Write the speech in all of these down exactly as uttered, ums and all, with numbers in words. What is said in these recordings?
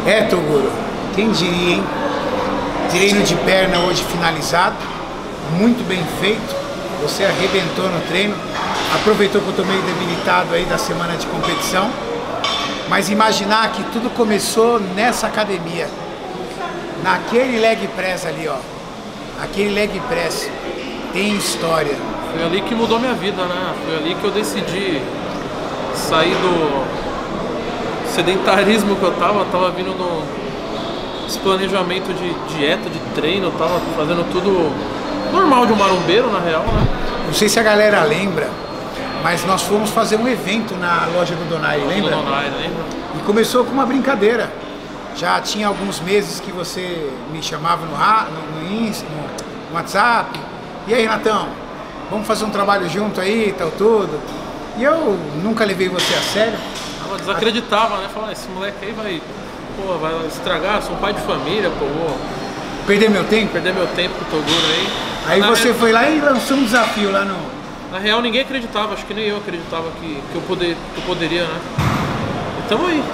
É, Toguro, quem diria, hein? Treino de perna hoje finalizado, muito bem feito. Você arrebentou no treino, aproveitou que eu tô meio debilitado aí da semana de competição. Mas imaginar que tudo começou nessa academia, naquele leg press ali, ó. Aquele leg press tem história. Foi ali que mudou minha vida, né? Foi ali que eu decidi sair do sedentarismo que eu tava, eu tava vindo no esse planejamento de dieta, de treino, eu tava fazendo tudo normal de um marombeiro, na real, né? Não sei se a galera lembra, mas nós fomos fazer um evento na loja do Donaire, lembra? Do Donaire, lembra? E começou com uma brincadeira. Já tinha alguns meses que você me chamava no, no, no, Insta, no WhatsApp. E aí, Renatão, vamos fazer um trabalho junto aí, tal, tudo. E eu nunca levei você a sério. Eu desacreditava, né? Falava, esse moleque aí vai, pô, vai estragar, sou um pai de família, pô, vou perder meu tempo? Perder meu tempo com o Toguro aí. Aí na você real, foi lá e lançou um desafio lá no... Na real, ninguém acreditava, acho que nem eu acreditava que, que, eu, poder, que eu poderia, né? E tamo aí.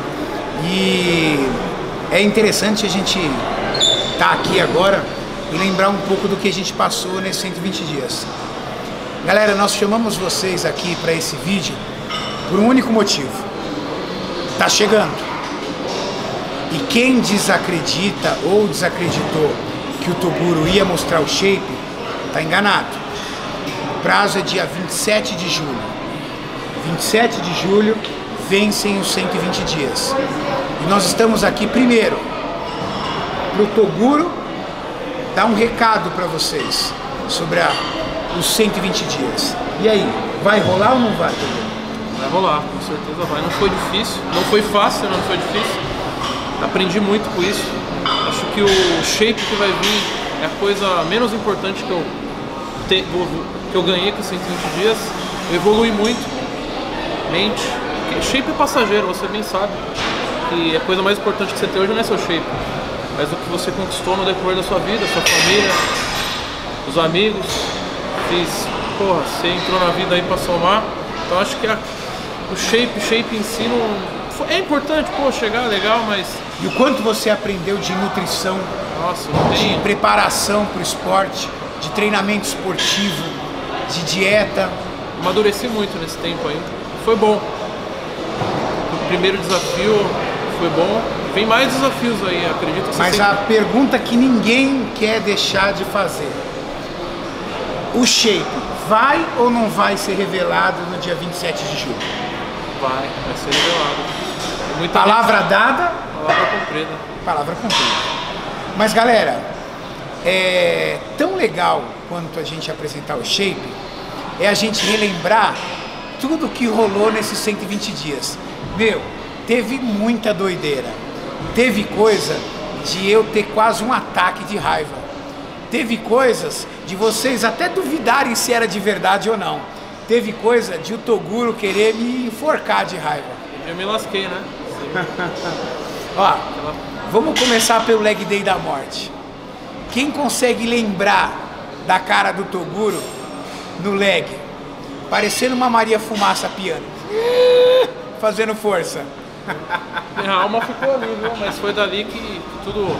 E é interessante a gente estar tá aqui agora e lembrar um pouco do que a gente passou nesses cento e vinte dias. Galera, nós chamamos vocês aqui para esse vídeo por um único motivo. Tá chegando. E quem desacredita ou desacreditou que o Toguro ia mostrar o shape, tá enganado. O prazo é dia vinte e sete de julho. vinte e sete de julho vencem os cento e vinte dias. E nós estamos aqui primeiro pro Toguro dar um recado para vocês sobre a, os cento e vinte dias. E aí, vai rolar ou não vai, Toguro? Vai rolar, com certeza vai. Não foi difícil, não foi fácil, não foi difícil. Aprendi muito com isso. Acho que o shape que vai vir é a coisa menos importante que eu, te, que eu ganhei com cento e vinte dias. Eu evolui muito. Mente. Porque shape é passageiro, você bem sabe. Que a coisa mais importante que você tem hoje não é seu shape, mas o que você conquistou no decorrer da sua vida, sua família, os amigos. Fiz, porra, você entrou na vida aí pra somar. Então acho que a, o shape, shape em si não, é importante, pô, chegar legal, mas... E o quanto você aprendeu de nutrição, nossa, não tem... de preparação para o esporte, de treinamento esportivo, de dieta. Amadureci muito nesse tempo aí. Foi bom. O primeiro desafio foi bom. Vem mais desafios aí, acredito que Mas você a sempre... pergunta que ninguém quer deixar de fazer. O shape vai ou não vai ser revelado no dia vinte e sete de julho? Vai, vai ser revelado. Muita Palavra gente... dada? Palavra cumprida. Palavra cumprida. Mas galera, é tão legal quanto a gente apresentar o shape, é a gente relembrar tudo que rolou nesses cento e vinte dias. Meu, teve muita doideira. Teve coisa de eu ter quase um ataque de raiva. Teve coisas de vocês até duvidarem se era de verdade ou não. Teve coisa de o Toguro querer me enforcar de raiva. Eu me lasquei, né? Ó, vamos começar pelo leg day da morte. Quem consegue lembrar da cara do Toguro no leg? Parecendo uma Maria Fumaça piano. Fazendo força. Minha alma ficou ali, viu? Mas foi dali que, que tudo...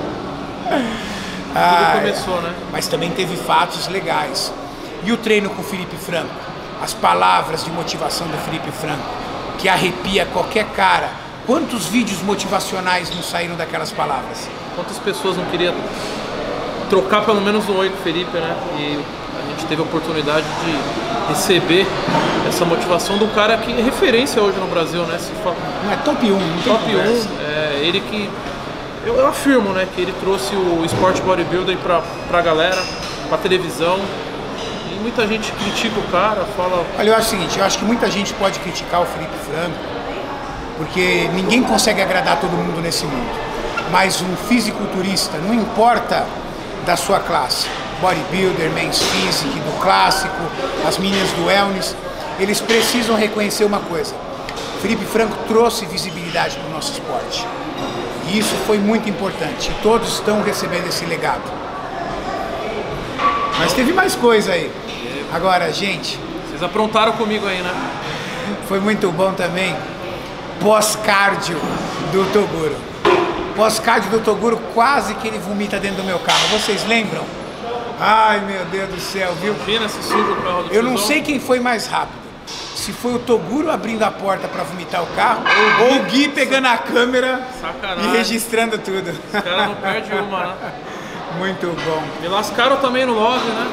Ah, Tudo começou, né? Mas também teve fatos legais. E o treino com o Felipe Franco? As palavras de motivação do Felipe Franco, que arrepia qualquer cara. Quantos vídeos motivacionais não saíram daquelas palavras? Quantas pessoas não queriam trocar pelo menos um oi com o Felipe, né? E a gente teve a oportunidade de receber essa motivação do cara que é referência hoje no Brasil, né? Se fala... Não é top um, não tem top conversa. um, é ele que... Eu, eu afirmo, né, que ele trouxe o esporte bodybuilding pra, pra galera, pra televisão. E muita gente critica o cara, fala... Olha, eu acho o seguinte, eu acho que muita gente pode criticar o Felipe Franco, porque ninguém consegue agradar todo mundo nesse mundo. Mas um fisiculturista, não importa da sua classe, bodybuilder, men's physique, do clássico, as meninas do wellness, eles precisam reconhecer uma coisa. Felipe Franco trouxe visibilidade para o nosso esporte. E isso foi muito importante. E todos estão recebendo esse legado. Mas teve mais coisa aí. Agora, gente... Vocês aprontaram comigo aí, né? Foi muito bom também. Pós-cardio do Toguro. Pós-cardio do Toguro, quase que ele vomita dentro do meu carro. Vocês lembram? Ai, meu Deus do céu, viu? Imagina se suja o carro do Eu não tiozão. sei quem foi mais rápido. Se foi o Toguro abrindo a porta para vomitar o carro, ou o Gui pegando a câmera Sacanagem. e registrando tudo. Os caras não perdem uma, né? Muito bom. Me lascaram também no Love, né?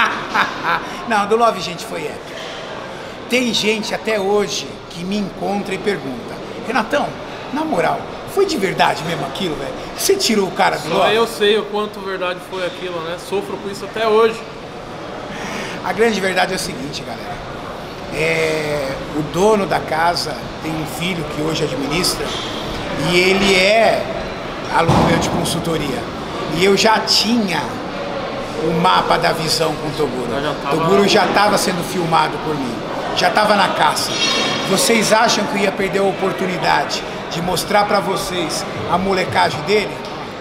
Não, do Love, gente, foi épico. Tem gente até hoje que me encontra e pergunta: Renatão, na moral, foi de verdade mesmo aquilo, velho? Você tirou o cara do Só Love? eu sei o quanto verdade foi aquilo, né? Sofro com isso até hoje. A grande verdade é o seguinte, galera. É, o dono da casa tem um filho que hoje administra e ele é aluno meu de consultoria. E eu já tinha o mapa da visão com o Toguro. O Toguro já estava sendo filmado por mim, já estava na caça. Vocês acham que eu ia perder a oportunidade de mostrar para vocês a molecagem dele?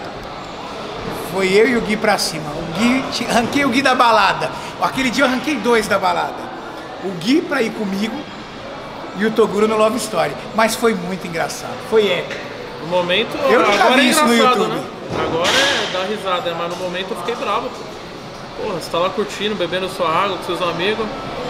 Foi eu e o Gui pra cima. O Gui, ranquei o Gui da balada. Aquele dia eu ranquei dois da balada. O Gui pra ir comigo e o Toguro no Love Story. Mas foi muito engraçado, foi épico. No momento, Eu nunca agora vi é isso no engraçado, YouTube. né? Agora é dar risada, mas no momento eu fiquei bravo. Pô. Porra, você tá lá curtindo, bebendo sua água com seus amigos.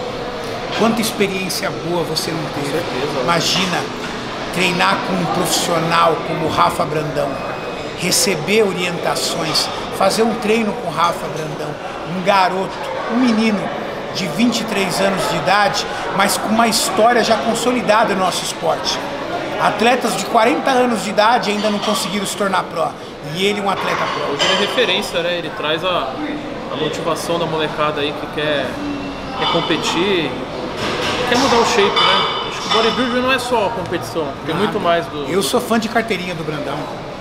Quanta experiência boa você não teve. certeza. Imagina treinar com um profissional como o Rafa Brandão, receber orientações, fazer um treino com o Rafa Brandão, um garoto, um menino de vinte e três anos de idade, mas com uma história já consolidada no nosso esporte. Atletas de quarenta anos de idade ainda não conseguiram se tornar pró, e ele um atleta pró. Hoje ele é referência, né? Ele traz a, a motivação da molecada aí que quer, quer competir, quer mudar o shape, né? Acho que o bodybuilding não é só a competição, tem Nada. muito mais do Eu sou fã de carteirinha do Brandão.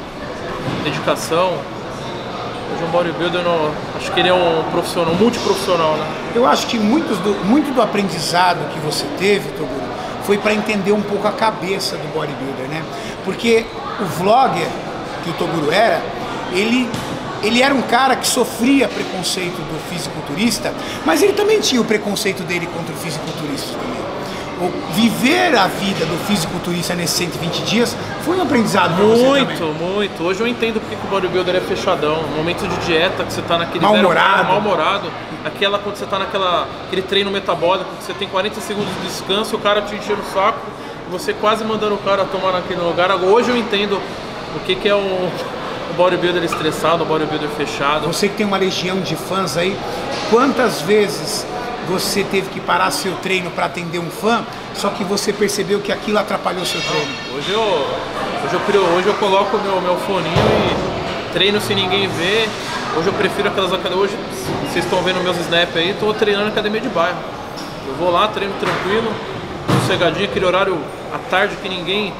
dedicação. Hoje um bodybuilder, não, acho que ele é um profissional, um multiprofissional, né? Eu acho que muitos do, muito do aprendizado que você teve, Toguro, foi para entender um pouco a cabeça do bodybuilder, né? Porque o vlogger que o Toguro era, ele, ele era um cara que sofria preconceito do fisiculturista, mas ele também tinha o preconceito dele contra o fisiculturista também. O viver a vida do fisiculturista nesses cento e vinte dias foi um aprendizado para você também. Muito, muito. Hoje eu entendo porque que o bodybuilder é fechadão. No momento de dieta, que você tá naquele Mal-humorado. mal-humorado, aquela quando você tá naquela aquele treino metabólico, que você tem quarenta segundos de descanso, o cara te enchendo o saco, e você quase mandando o cara tomar naquele lugar. Hoje eu entendo o que, que é o, o bodybuilder estressado, o bodybuilder fechado. Você que tem uma legião de fãs aí, quantas vezes você teve que parar seu treino para atender um fã, só que você percebeu que aquilo atrapalhou seu treino? Hoje eu, hoje eu, prio- hoje eu coloco o meu, meu foninho e treino sem ninguém ver. Hoje eu prefiro aquelas academias. Hoje, vocês estão vendo meus snap aí, estou treinando em academia de bairro. Eu vou lá, treino tranquilo, sossegadinho, aquele horário à tarde que ninguém.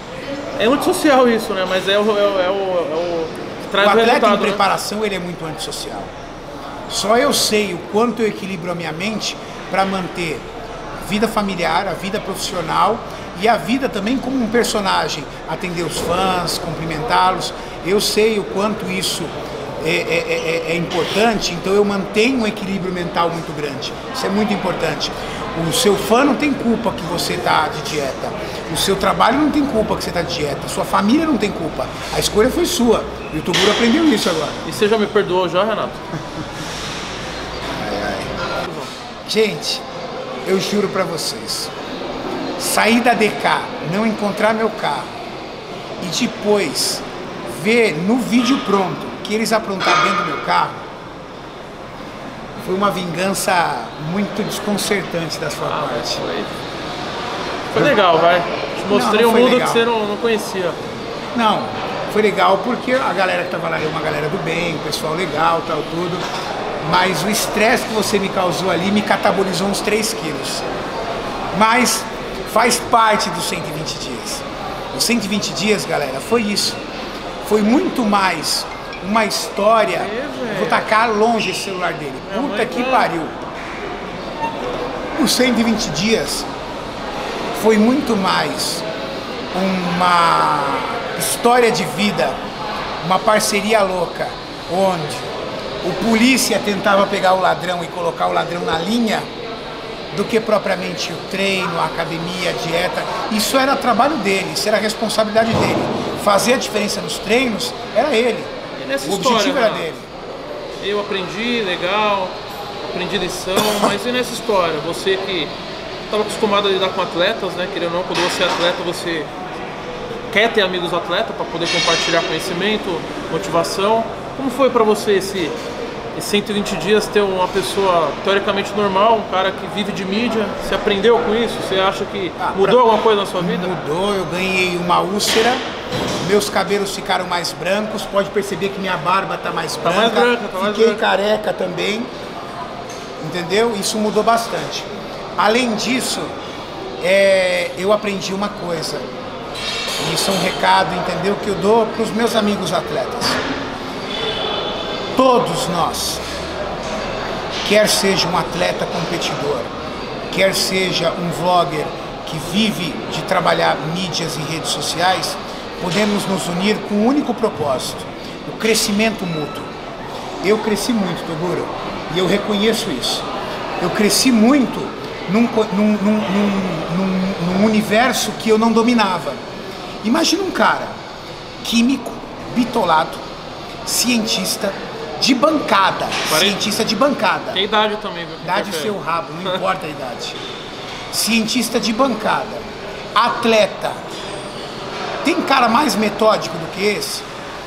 É antissocial isso, né? Mas é o, é o, é o, é o que traz O o, atleta resultado. em né? preparação, ele é muito antissocial. Só eu sei o quanto eu equilibro a minha mente para manter a vida familiar, a vida profissional e a vida também como um personagem, atender os fãs, cumprimentá-los. Eu sei o quanto isso é, é, é, é importante, então eu mantenho um equilíbrio mental muito grande. Isso é muito importante. O seu fã não tem culpa que você está de dieta. O seu trabalho não tem culpa que você está de dieta. A sua família não tem culpa. A escolha foi sua. E o Toguro aprendeu isso agora. E você já me perdoou já, Renato? Gente, eu juro pra vocês, sair da D K, não encontrar meu carro e depois ver no vídeo pronto que eles aprontaram dentro do meu carro, foi uma vingança muito desconcertante da sua Ah, parte. foi. Foi legal, vai. Te mostrei não um foi mundo legal. que você não, não conhecia. Não, foi legal porque a galera que tava lá é uma galera do bem, o pessoal legal, tal, tudo. Mas o estresse que você me causou ali me catabolizou uns três quilos. Mas faz parte dos cento e vinte dias. Os cento e vinte dias, galera, foi isso. Foi muito mais uma história. É, Vou tacar longe esse celular dele. Minha Puta mãe que tá- pariu. Os cento e vinte dias foi muito mais uma história de vida, uma parceria louca, onde o polícia tentava pegar o ladrão e colocar o ladrão na linha, do que propriamente o treino, a academia, a dieta. Isso era trabalho dele, isso era responsabilidade dele. fazer a diferença nos treinos, era ele. E nessa o história, objetivo era né? dele. Eu aprendi, legal, aprendi lição, mas e nessa história? Você que estava acostumado a lidar com atletas, né? Querendo ou não, quando você é atleta, você quer ter amigos atletas para poder compartilhar conhecimento, motivação. Como foi para você esse, esse cento e vinte dias ter uma pessoa teoricamente normal, um cara que vive de mídia? Você aprendeu com isso? Você acha que Ah, mudou pra... alguma coisa na sua vida? Mudou, eu ganhei uma úlcera, meus cabelos ficaram mais brancos, pode perceber que minha barba está mais branca, tá mais branca tá mais fiquei branca. careca também, entendeu? Isso mudou bastante. Além disso, é, eu aprendi uma coisa, e isso é um recado, entendeu, que eu dou para os meus amigos atletas. Todos nós, quer seja um atleta competidor, quer seja um vlogger que vive de trabalhar mídias e redes sociais, podemos nos unir com um único propósito, o crescimento mútuo. Eu cresci muito, Toguro, e eu reconheço isso. Eu cresci muito num, num, num, num, num universo que eu não dominava. Imagina um cara químico, bitolado, cientista, de bancada, Parei. cientista de bancada. Tem idade também, viu? Idade seu rabo, não importa a idade. Cientista de bancada, atleta. Tem cara mais metódico do que esse?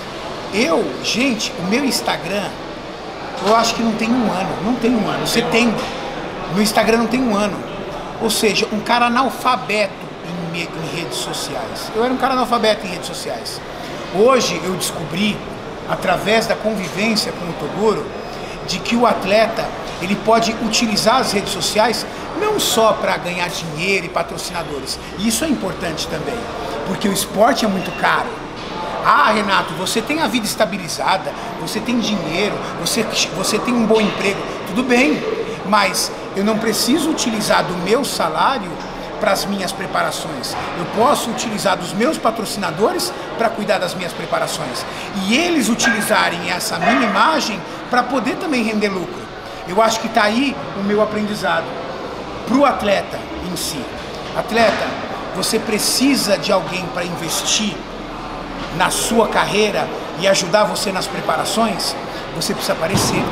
Eu, gente, o meu Instagram, eu acho que não tem um ano, não tem um ano, setembro. No Instagram não tem um ano. Ou seja, um cara analfabeto em, em redes sociais. Eu era um cara analfabeto em redes sociais. Hoje eu descobri, através da convivência com o Toguro, de que o atleta ele pode utilizar as redes sociais não só para ganhar dinheiro e patrocinadores. E isso é importante também, porque o esporte é muito caro. Ah, Renato, você tem a vida estabilizada, você tem dinheiro, você, você tem um bom emprego, tudo bem, mas eu não preciso utilizar do meu salário para as minhas preparações. Eu posso utilizar dos meus patrocinadores para cuidar das minhas preparações. E eles utilizarem essa minha imagem para poder também render lucro. Eu acho que está aí o meu aprendizado para o atleta em si. Atleta, você precisa de alguém para investir na sua carreira e ajudar você nas preparações, você precisa aparecer.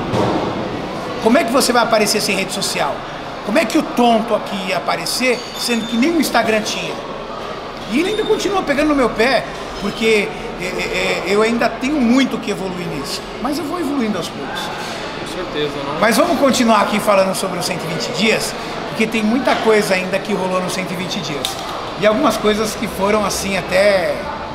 Como é que você vai aparecer sem rede social? Como é que o tonto aqui ia aparecer, sendo que nem o Instagram tinha? E ele ainda continua pegando no meu pé, porque é, é, eu ainda tenho muito que evoluir nisso. Mas eu vou evoluindo aos poucos. Com certeza, não? Mas vamos continuar aqui falando sobre os cento e vinte dias, porque tem muita coisa ainda que rolou nos cento e vinte dias. E algumas coisas que foram assim até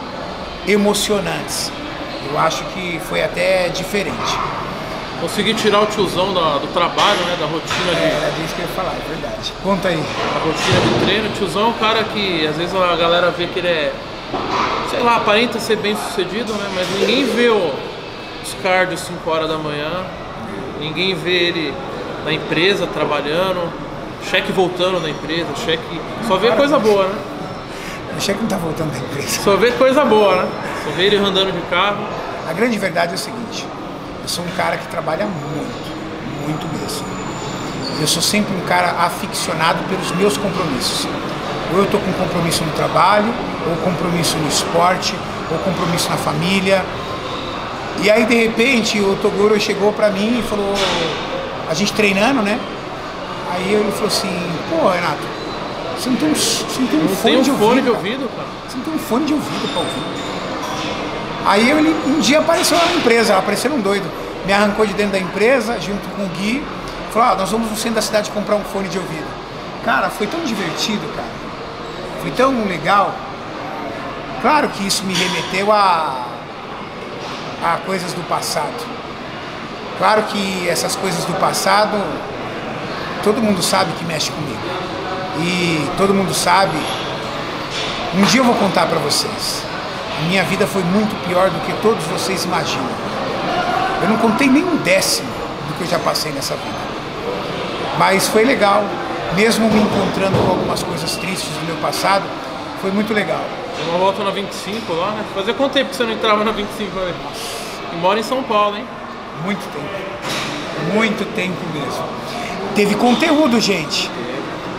emocionantes. Eu acho que foi até diferente. Consegui tirar o tiozão da, do trabalho, né, da rotina de... É, era disso que eu ia falar, é verdade. Conta aí. A rotina de treino. O tiozão é um cara que às vezes a galera vê que ele é, sei lá, aparenta ser bem sucedido, né, mas ninguém vê o, os cardios cinco horas da manhã, ninguém vê ele na empresa trabalhando, cheque voltando da empresa, cheque... Só vê coisa boa, né? O cheque não tá voltando da empresa. Só vê coisa boa, né? Só vê ele andando de carro. A grande verdade é o seguinte, eu sou um cara que trabalha muito, muito mesmo. Eu sou sempre um cara aficionado pelos meus compromissos. Ou eu tô com compromisso no trabalho, ou compromisso no esporte, ou compromisso na família. E aí, de repente, o Toguro chegou pra mim e falou, a gente treinando, né? Aí ele falou assim, pô, Renato, você não tem um, você não tem um Não fone, tem um de, fone ouvido, de cara. ouvido, cara. Você não tem um fone de ouvido pra ouvir. Aí ele um dia apareceu lá na empresa, apareceram um doido. Me arrancou de dentro da empresa, junto com o Gui. Falou, ah, nós vamos no centro da cidade comprar um fone de ouvido. Cara, foi tão divertido, cara. Foi tão legal. Claro que isso me remeteu a, a coisas do passado. Claro que essas coisas do passado, todo mundo sabe que mexe comigo. E todo mundo sabe. Um dia eu vou contar pra vocês. Minha vida foi muito pior do que todos vocês imaginam. Eu não contei nem um décimo do que eu já passei nessa vida. Mas foi legal. Mesmo me encontrando com algumas coisas tristes do meu passado, foi muito legal. Tem uma volta na vinte e cinco lá, né? Fazia quanto tempo que você não entrava na vinte e cinco? Né? E mora em São Paulo, hein? Muito tempo. Muito tempo mesmo. Teve conteúdo, gente.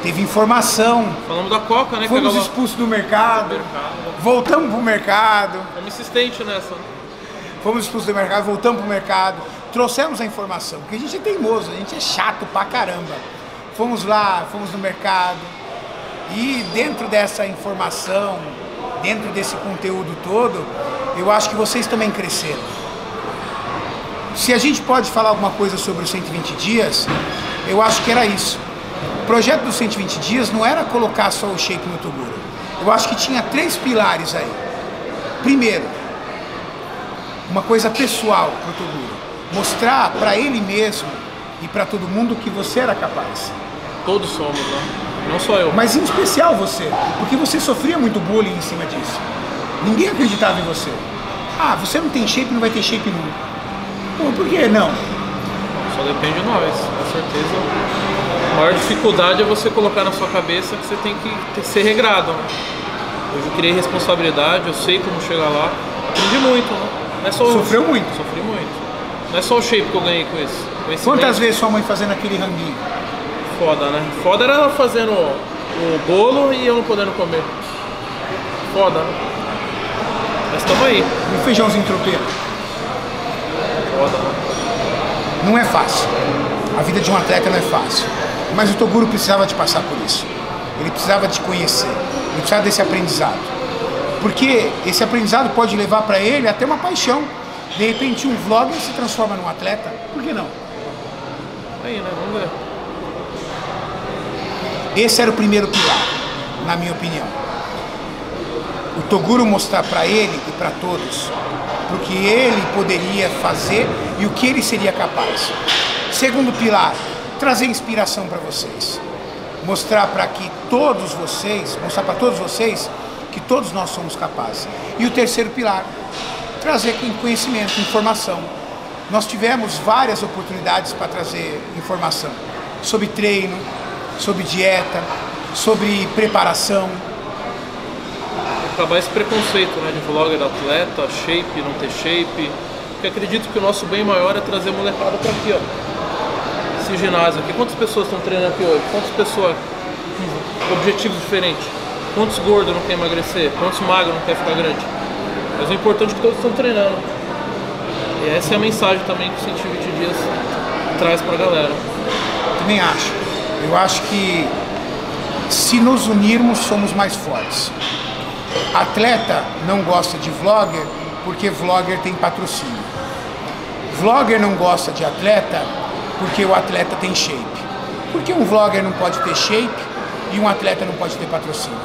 teve informação. Falamos da Coca, né? Fomos que expulsos do mercado, mercado. Voltamos pro mercado. Fomos insistente nessa. Né? Fomos expulsos do mercado, voltamos pro mercado. Trouxemos a informação, porque a gente é teimoso, a gente é chato pra caramba. Fomos lá, fomos no mercado. E dentro dessa informação, dentro desse conteúdo todo, eu acho que vocês também cresceram. Se a gente pode falar alguma coisa sobre os cento e vinte dias, eu acho que era isso. O projeto dos cento e vinte dias não era colocar só o shape no Toguro. Eu acho que tinha três pilares aí. Primeiro, uma coisa pessoal para o Toguro. Mostrar para ele mesmo e para todo mundo que você era capaz. Todos somos, né? Não só eu. Mas em especial você, porque você sofria muito bullying em cima disso. Ninguém acreditava em você. Ah, você não tem shape, não vai ter shape nunca. Pô, por que não? Só depende de nós, com certeza. A maior dificuldade é você colocar na sua cabeça que você tem que ter, ser regrado. Né? Hoje eu criei responsabilidade, eu sei como chegar lá. Aprendi muito, né? Não é só Sofreu o... muito? Sofri muito. Não é só o shape que eu ganhei com isso. Quantas vezes sua mãe fazendo aquele ranguinho? Foda, né? Foda era ela fazendo o bolo e eu não podendo comer. Foda, né? Mas estamos aí. Um feijãozinho tropeiro. Foda, né? Não é fácil. A vida de um atleta não é fácil. Mas o Toguro precisava de passar por isso. Ele precisava de conhecer. Ele precisava desse aprendizado. Porque esse aprendizado pode levar para ele até uma paixão. De repente um vlogger se transforma num atleta. Por que não? Aí, né? Vamos ver. Esse era o primeiro pilar, na minha opinião. O Toguro mostrar para ele e para todos o que ele poderia fazer e o que ele seria capaz. Segundo pilar, trazer inspiração para vocês. Mostrar para que todos vocês, mostrar para todos vocês que todos nós somos capazes. E o terceiro pilar, trazer conhecimento, informação. Nós tivemos várias oportunidades para trazer informação sobre treino, sobre dieta, sobre preparação. Acabar esse preconceito, né, de vlogger atleta, shape, não ter shape. Porque acredito que o nosso bem maior é trazer molecada para aqui, ó. Esse ginásio aqui. Quantas pessoas estão treinando aqui hoje? Quantas pessoas com objetivos diferentes? Quantos gordos não querem emagrecer? Quantos magros não querem ficar grande? Mas o importante é que todos estão treinando. E essa é a mensagem também que o cento e vinte dias traz pra galera. Também acho. Eu acho que se nos unirmos, somos mais fortes. Atleta não gosta de vlogger porque vlogger tem patrocínio. Vlogger não gosta de atleta porque o atleta tem shape. Porque um vlogger não pode ter shape e um atleta não pode ter patrocínio.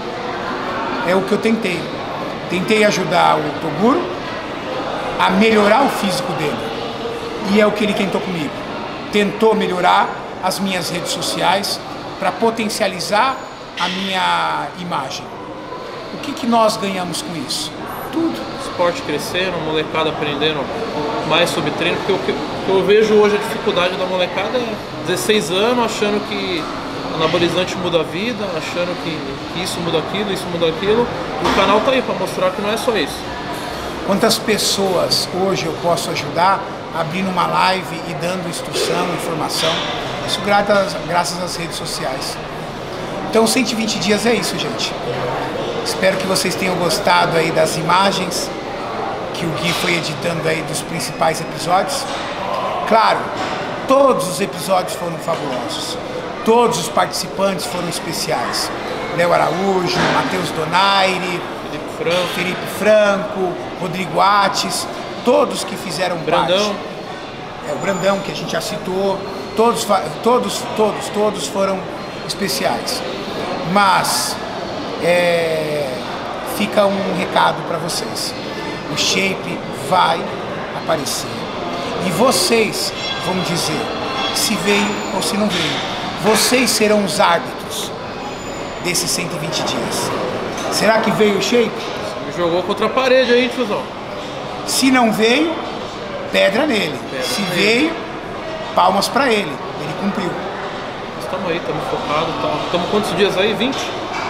É o que eu tentei. Tentei ajudar o Toguro a melhorar o físico dele. E é o que ele tentou comigo. Tentou melhorar as minhas redes sociais para potencializar a minha imagem. O que, que nós ganhamos com isso? Tudo. Esporte crescendo, molecada aprendendo mais sobre treino, porque o que eu vejo hoje a dificuldade da molecada é dezesseis anos achando que anabolizante muda a vida, achando que, que isso muda aquilo, isso muda aquilo. E o canal tá aí para mostrar que não é só isso. Quantas pessoas hoje eu posso ajudar abrindo uma live e dando instrução, informação? Isso graças, graças às redes sociais. Então cento e vinte dias é isso, gente. Espero que vocês tenham gostado aí das imagens que o Gui foi editando aí dos principais episódios. Claro, todos os episódios foram fabulosos. Todos os participantes foram especiais. Léo Araújo, Matheus Donaire, Felipe Franco, Felipe Franco, Rodrigo Ates, todos que fizeram Brandão. parte. É, o Brandão, que a gente já citou. Todos, todos, todos, todos foram especiais. Mas é, fica um recado para vocês. O shape vai aparecer. E vocês vão dizer se veio ou se não veio. Vocês serão os árbitros desses cento e vinte dias. Será que veio o shape? Me jogou contra a parede aí, tiozão. Se não veio, pedra nele. Pedra se nele. veio, palmas para ele. Ele cumpriu. Estamos aí, estamos focados. Estamos quantos dias aí? vinte?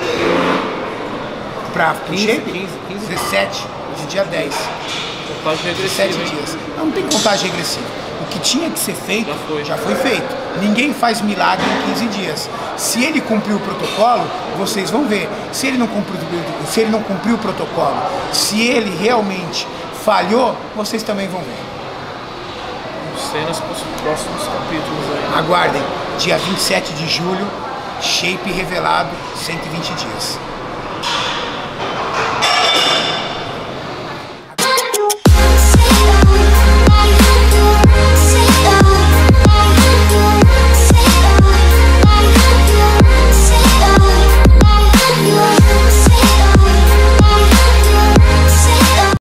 Para o quinze, shape? quinze, quinze. dezessete, hoje é dia dez. Contagem regressiva, dezessete hein? dias. Não, não tem contagem regressiva. O que tinha que ser feito já foi. já foi feito. Ninguém faz milagre em quinze dias. Se ele cumpriu o protocolo, vocês vão ver. Se ele não cumpriu, se ele não cumpriu o protocolo, se ele realmente falhou, vocês também vão ver. Cenas para os próximos capítulos aí. Aguardem, dia vinte e sete de julho, shape revelado, cento e vinte dias.